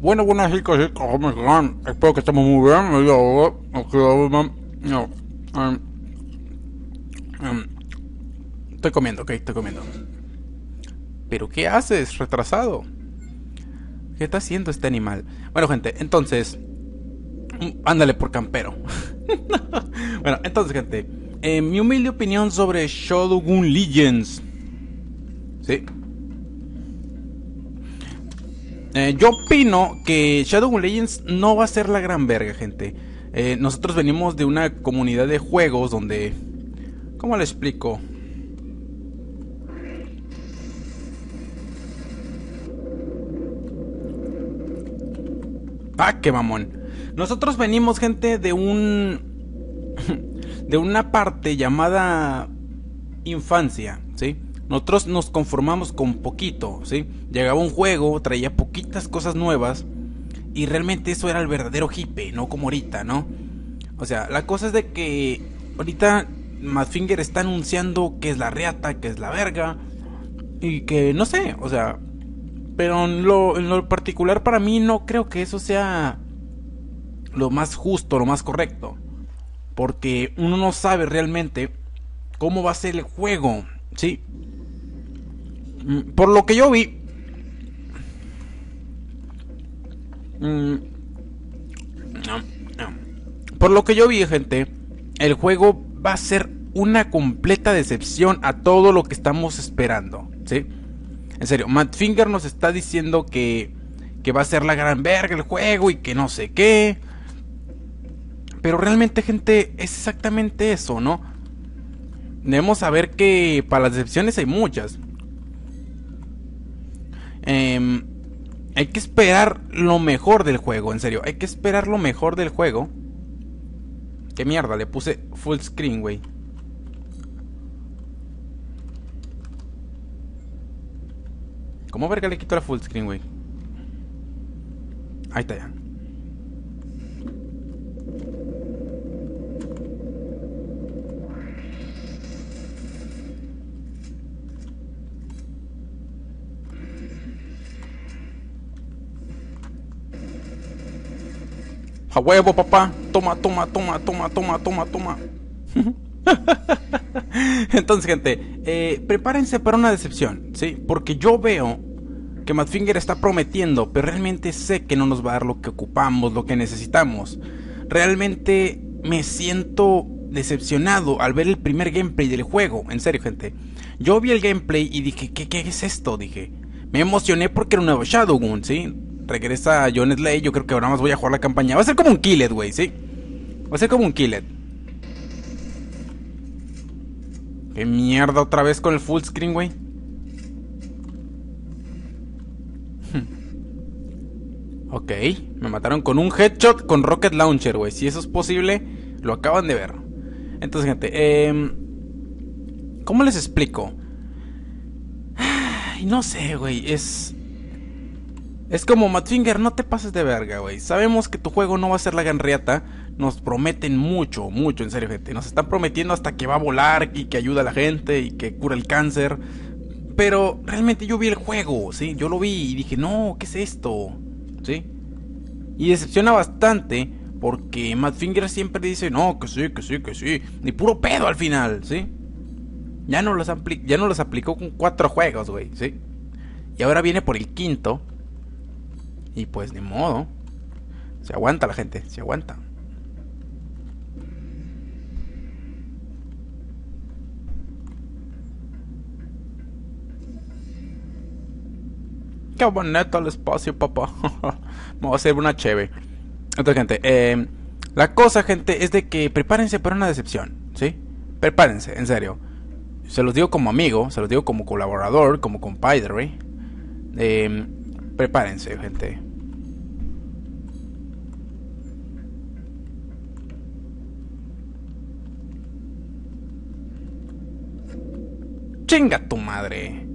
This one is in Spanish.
Bueno, buenas chicos, ¿cómo están? Espero que estemos muy bien. No, em, estoy comiendo, ok, estoy comiendo. ¿Pero qué haces, retrasado? ¿Qué está haciendo este animal? Bueno, gente, entonces, ándale por campero. Bueno, entonces, gente, mi humilde opinión sobre Shodogun Legends. Sí. Yo opino que Shodogun Legends no va a ser la gran verga, gente. Nosotros venimos de una comunidad de juegos donde... ¿Cómo le explico? Ah, qué mamón. Nosotros venimos, gente, de de una parte llamada infancia, ¿sí? Nosotros nos conformamos con poquito, ¿sí? Llegaba un juego, traía poquitas cosas nuevas y realmente eso era el verdadero hipe, no como ahorita, ¿no? O sea, la cosa es de que ahorita Madfinger está anunciando que es la reata, que es la verga y que no sé, o sea, pero en lo particular para mí no creo que eso sea lo más justo, lo más correcto. Porque uno no sabe realmente cómo va a ser el juego, ¿sí? Por lo que yo vi... Por lo que yo vi, gente, el juego va a ser una completa decepción a todo lo que estamos esperando, ¿sí? En serio, Matt Finger nos está diciendo que va a ser la gran verga el juego y que no sé qué. Pero realmente, gente, es exactamente eso, ¿no? Debemos saber que para las decepciones hay muchas. Eh, Hay que esperar lo mejor del juego, en serio. Hay que esperar lo mejor del juego. Qué mierda, le puse full screen, güey. ¿Cómo verga le quito la full screen, güey? Ahí está ya. A huevo, papá. Toma, toma, toma, toma, toma, toma, toma. Entonces, gente, prepárense para una decepción, ¿sí? Porque yo veo que Madfinger está prometiendo, pero realmente sé que no nos va a dar lo que ocupamos, lo que necesitamos. Realmente me siento decepcionado al ver el primer gameplay del juego. En serio, gente. Yo vi el gameplay y dije, ¿qué es esto? Dije, me emocioné porque era un nuevo Shadowgun, ¿sí? Regresa John Slay, yo creo que ahora más voy a jugar la campaña. Va a ser como un Killet, güey, ¿sí? Va a ser como un Killet. ¿Qué mierda otra vez con el full screen, güey? Ok, me mataron con un headshot con Rocket Launcher, güey. Si eso es posible, lo acaban de ver. Entonces, gente, ¿cómo les explico? Ay, no sé, güey. Es como Madfinger, no te pases de verga, güey. Sabemos que tu juego no va a ser la ganriata. Nos prometen mucho, mucho, en serio, gente. Nos están prometiendo hasta que va a volar y que ayuda a la gente y que cura el cáncer. Pero realmente yo vi el juego, ¿sí? Yo lo vi y dije, no, ¿qué es esto? ¿Sí? Y decepciona bastante porque Madfinger siempre dice, no, que sí, que sí, que sí. Ni puro pedo al final, ¿sí? Ya no los aplicó con 4 juegos, güey, ¿sí? Y ahora viene por el quinto. Y pues ni modo. Se aguanta la gente, se aguanta. Qué bonito el espacio, papá. Me voy a hacer una cheve. Entonces, gente, la cosa, gente, es de que prepárense para una decepción, ¿sí? Prepárense, en serio. Se los digo como amigo, se los digo como colaborador, como compadre. Eh, Prepárense, gente. Chinga tu madre.